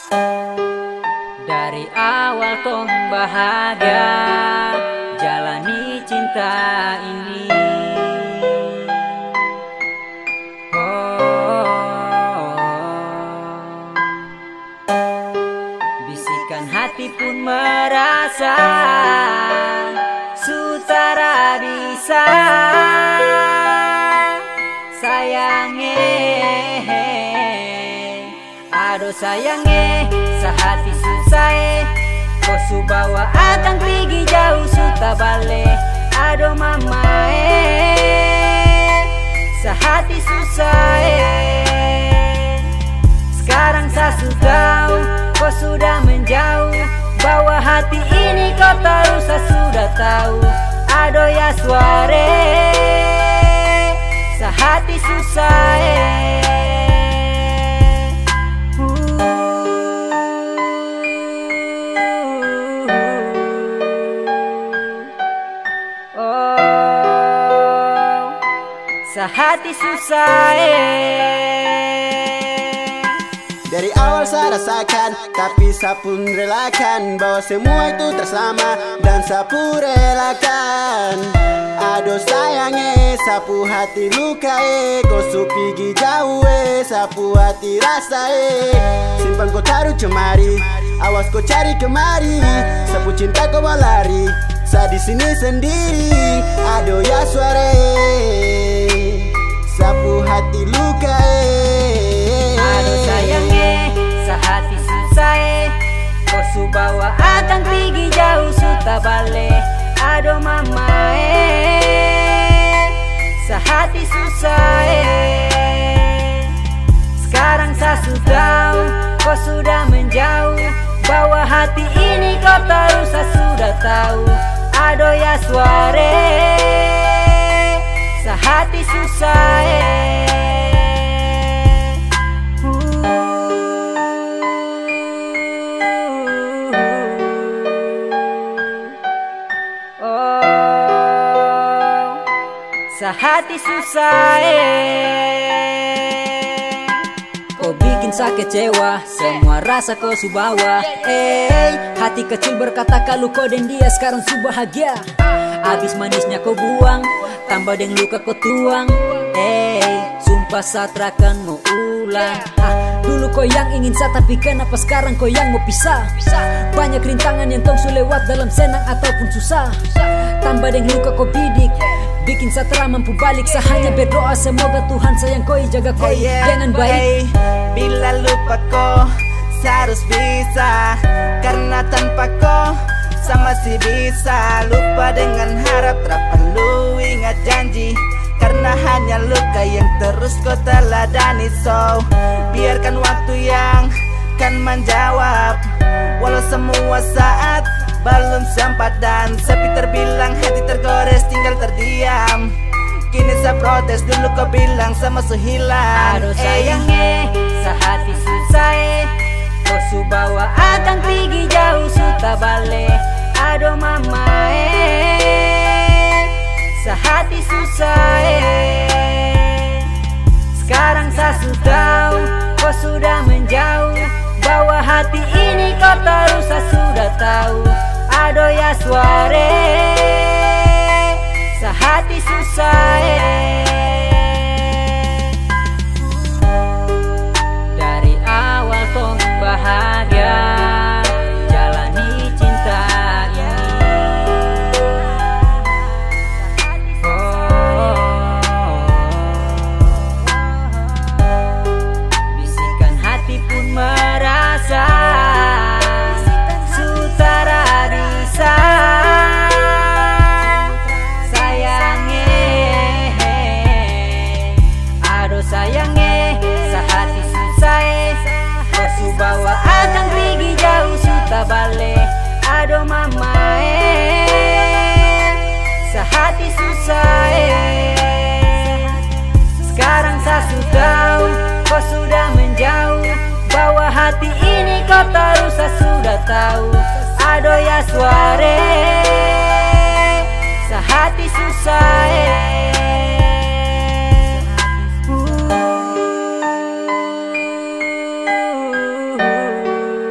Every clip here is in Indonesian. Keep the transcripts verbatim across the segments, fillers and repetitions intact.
Dari awal tong bahagia jalani cinta ini. Oh, bisikan hati pun merasa sutara bisa sayange. Aduh sayange, sehati susah kau su bawa akan pergi jauh suta bale. Aduh mama eh, sehati susah eh. Sekarang saya sudah kau sudah menjauh, bawa hati ini kau taruh saya sudah tahu. Aduh ya suare, sehati susah eh. Sehati susah eh. Dari awal saya rasakan, tapi saya pun relakan bahwa semua itu tersama dan saya pun relakan. Aduh sayangnya, sapu hati luka eh. Kau su pergi jauh eh, sapu hati rasa eh. Simpan kau taruh cemari, awas kau cari kemari. Sapu cinta kau mau lari, saya di sini sendiri. Aduh ya suara sapu hati luka eh. Aduh sayangnya, sehati susah eh. Kau su bawa akan pergi jauh suta bale. Aduh mama eh, sehati susah eh. Sekarang saya sudah, kau sudah menjauh, bawa hati ini kau taruh saya sudah tahu. Aduh ya suare, sehati susah eh. Oh, sehati susah eh. Kau bikin saya kecewa, semua rasa kau su bawa eh. Hati kecil berkata kalau kau dan dia sekarang su bahagia. Abis manisnya kau buang, tambah dengan luka kau tuang. Eh, sumpah satrakan mau ulang. ah, Dulu kau yang ingin saya, tapi kenapa sekarang kau yang mau pisah? Banyak rintangan yang tong su lewat dalam senang ataupun susah. Tambah dengan luka kau bidik, bikin saya tak mampu balik. Saya hanya berdoa semoga Tuhan sayang kau, jaga kau hey, yeah, dengan baik. Bila lupa kau, saya harus bisa, karena tanpa kau saya masih bisa. Lupa dengan harap, tak perlu ingat janji, karena hanya luka yang terus kau teladani. So, biarkan waktu yang kan menjawab, walau semua saat belum sempat dan sepi terbilang, hati tergores tinggal terdiam. Kini saya protes, dulu kau bilang sama sehilang. Aduh sayangnya, sehati susah eh. Kau su bawa akan pergi jauh suta bale. Aduh mama eh, sehati susah eh. Sekarang saya sudah, kau sudah menjauh, bawa hati ini kau taruh saya sudah tahu. Aduh ya suare, sehati susah eh. Dari awal tong bahagia jalani cinta ini. Oh, bisikan hati pun merasa sutara bisa sayange. Aduh sayange, sehati susah eh. Kau su bawa akan pergi jauh suta bale. Aduh mama eh, sehati susah eh. Sekarang saya sudah, kau sudah menjauh, bawa hati ini kau taruh saya sudah tahu. Aduh ya suare, sehati susah eh. Uh, uh, uh, uh.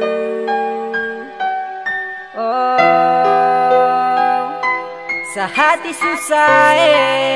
Sehati susah eh